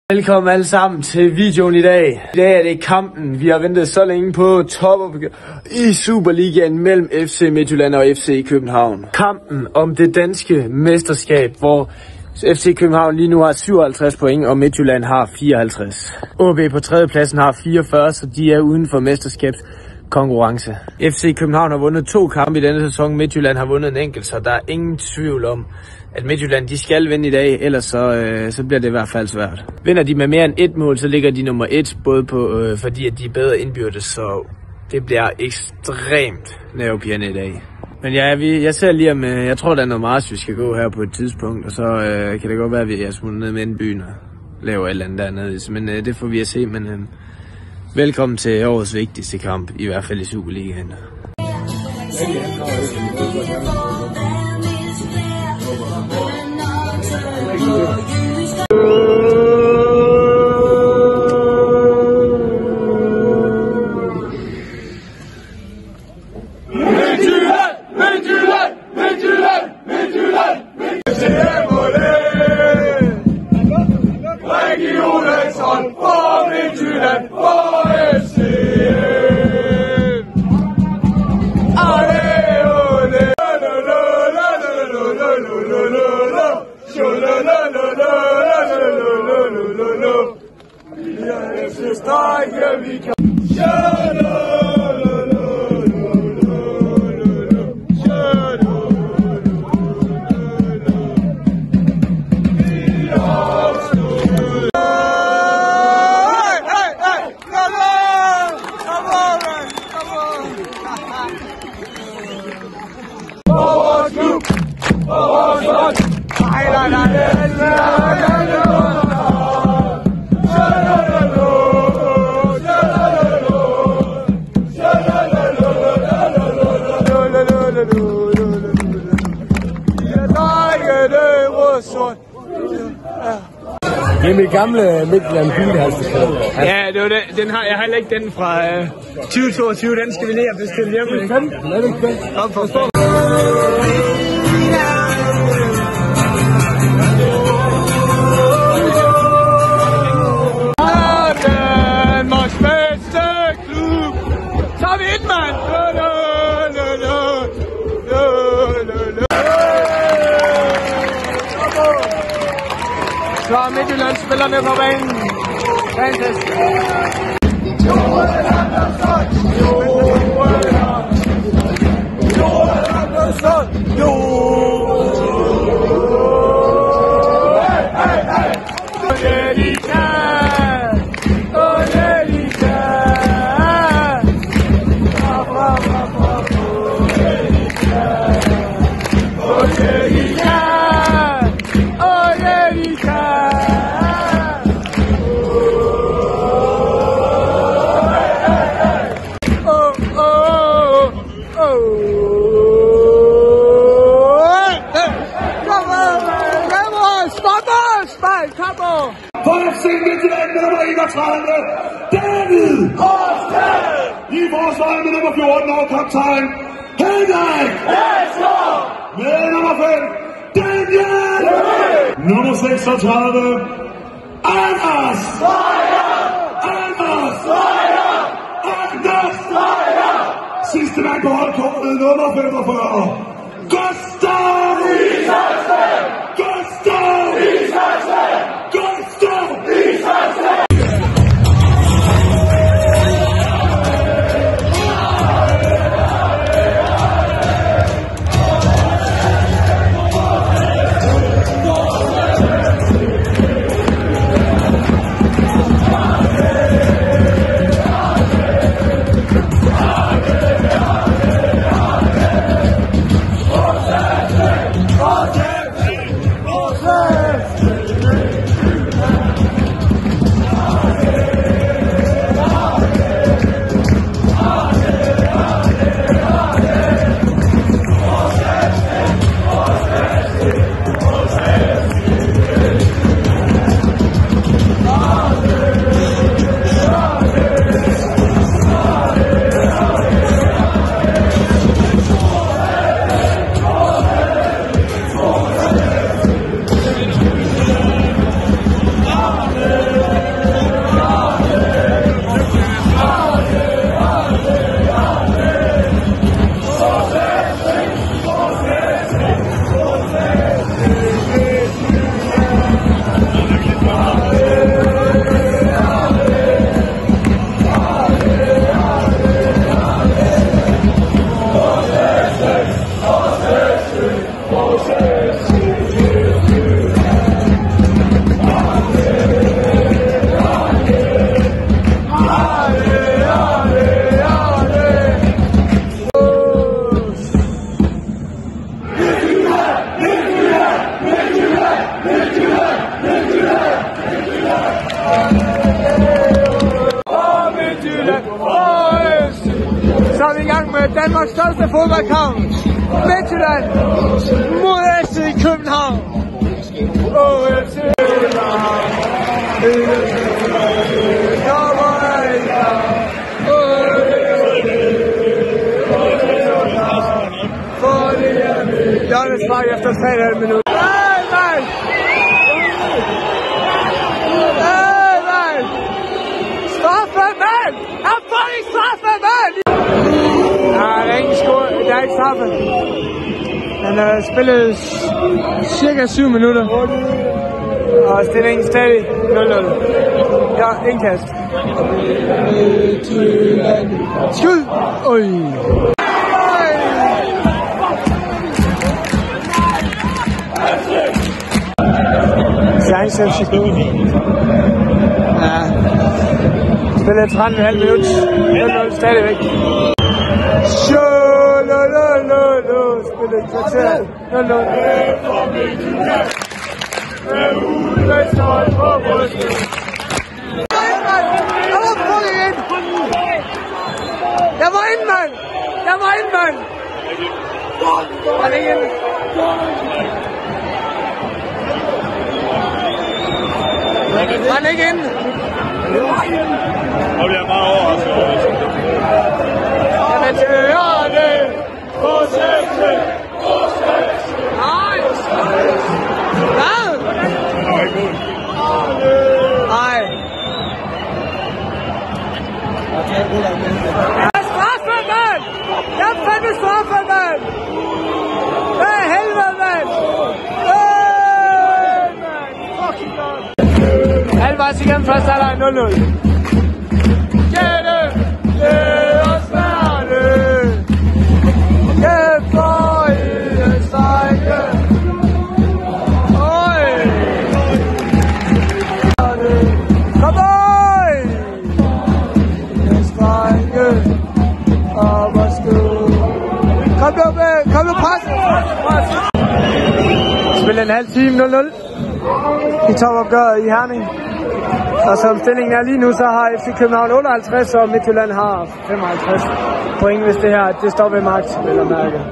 Velkommen alle sammen til videoen i dag. I dag er det kampen, vi har ventet så længe på, i Superligaen mellem FC Midtjylland og FC København. Kampen om det danske mesterskab, hvor FC København lige nu har 57 point, og Midtjylland har 54. OB på tredjepladsen har 44, så de er uden for mesterskabskonkurrence. FC København har vundet 2 kampe i denne sæson, Midtjylland har vundet en enkelt, så der er ingen tvivl om, at Midtjylland de skal vinde i dag, ellers så bliver det i hvert fald svært. Vinder de med mere end 1 mål, så ligger de nummer 1, både på, fordi at de er bedre indbyrdes, så det bliver ekstremt nervepirrende i dag. Men ja, jeg ser lige om, jeg tror der er noget march, vi skal gå her på et tidspunkt, og så kan det godt være, at vi er smuttet ned med en byen og laver et eller andet dernede. Men det får vi at se, men velkommen til årets vigtigste kamp, i hvert fald i Superligaen. Det er mit gamle Midtjylland Bilhalseskab. Ja, det var det. Jeg har heller ikke den fra 2022. Den skal vi lige have bestilt hjem. Lad det ikke. Op for stå. Danmarks bedste klub. Så er vi et, mand. Så er Midtjylland spillerne på banen. Fantastisk. For FC Midtjylland med nummer 31, David Årsted. I forsvar med nummer 14 og kaptajn, Henrik Esgaard. Med nummer 5, Daniel. Nummer 36, Anders Steiger. Anders Steiger. Anders Steiger. Sidste mand på holdkortet, nummer 45, Gustav Isaksen. Gustav Isaksen. Gustav Isaksen. Så er vi i gang med Danmarks største fodboldkamp. Midtjylland mod FC København. FC Jørgens spark efter 3,5 minutter. Nej! Straffe, mand! Jeg får ikke straffe, mand! Nej, der er ikke score. Der er ikke straffe. Han har spillet cirka 7 minutter. Og stillingen stadig 0-0. Ja, indkast. Skud! Oj! Chance FCK. Ja. Spiller 13,5 minutter. 0-0 stadigvæk. Spiller kvarter. 0-0. Jeg var inde, mand! Han er ikke inde. Han er ikke inde. Og bliver meget overrasket. Jamen, til at høre det. Nej. Hvad? Nej. Jeg er straffet, mand! Jeg er fandme straffet, mand! Hvad helvede, mand? Mand! Fucking god! Halvvejs igennem første halvleg 0-0. Lad os være det! Get for i strække! Øj! Kom øj! I strække! Og hvor skud! Kom nu, pres! Spiller en halv time 0-0 i topopgøret i Herning. Og som stillingen er lige nu, så har FC København 58, og Midtjylland har 55 point, hvis det her det står ved magt, vil jeg mærke.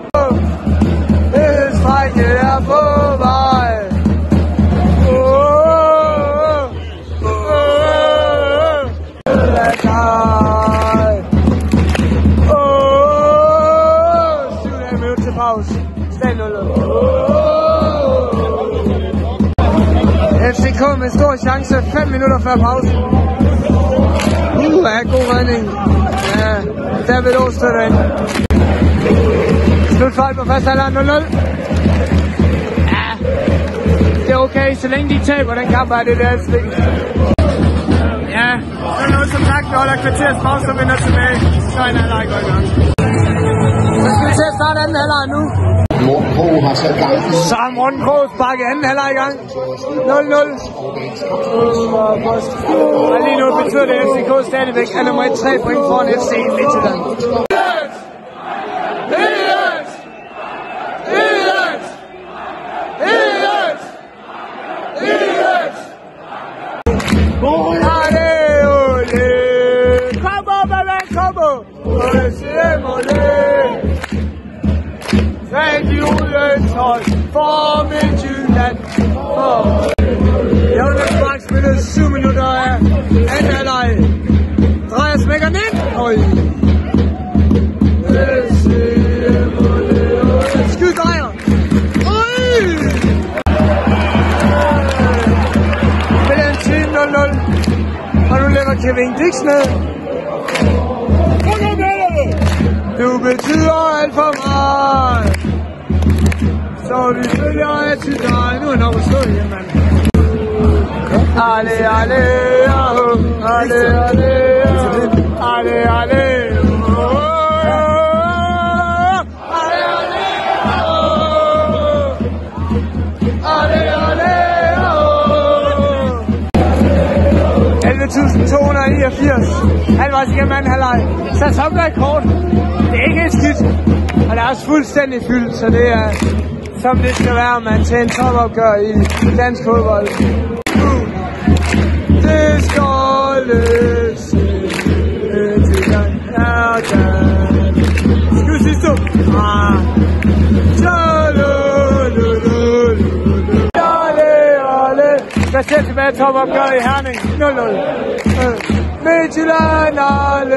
Strække er på vej. Til pause. Stand 0-0. FCK med stor chance 5 minutter før pause. God redning. Ja, David Åstrøm. Slutfejl på første halvleg 0-0. Ja, det er okay, så længe de ikke taber den kamp, er det der stik. Ja, så noget som sagt, vi holder kvarters pause og vinder tilbage. Så er en halvleg går i gang. Så skal vi til at starte anden halvleg nu. Morten Krog har sat gang. Så har Morten Krog sparket anden halvleg i gang. 0-0. Og lige nu betyder det, at FCK stadigvæk er nummer 1 3 point foran FC Midtjylland. For Midtjylland. Jonas Mark spiller 7 minutter af anden halvleg. Drejer smækker den ind. Øj. Skyd drejer. Øj. Spiller en time 0-0. Og nu lægger Kevin Dix ned. Du betyder alt for meget. Så vi følger af til dig. Nu er nok at stå igen, mand. Ale, ale, ale, ale, ale, ale, halvvejs igennem anden halvleg. Sæsonrekord. Det er ikke helt skidt. Og det er også fuldstændig fyldt, så det er som det skal være, man til en topopgør i dansk fodbold. Det skåles. Midtjylland er den. Skal vi sige stop? Der ser tilbage til topopgøret i Herning. 0-0. Midtjylland, alle.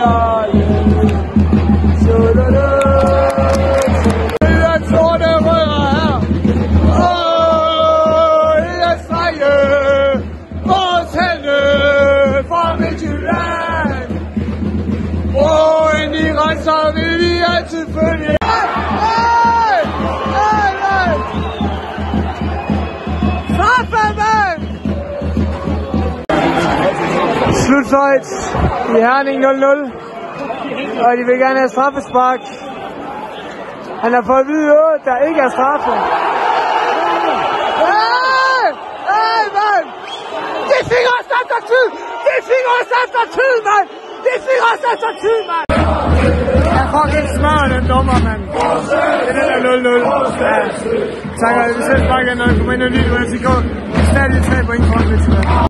Det er sorte rødder her. Det er strege. Vores helte fra Midtjylland. Ind i renser vil vi altid følge. Slutfløjt i Herning 0-0, og de vil gerne have straffespark. Han har fået at vide, at der ikke er straffe. Hey, mand! Det fik os efter tid! Det fik os efter tid, mand! Det fik os efter tid, mand! Jeg får ikke smør, den dommer, mand. Det er den der 0-0. Ja. Tak, vi ses bare igen, når vi kommer ind og lige, hvor jeg siger, gå. Stadig 3 point for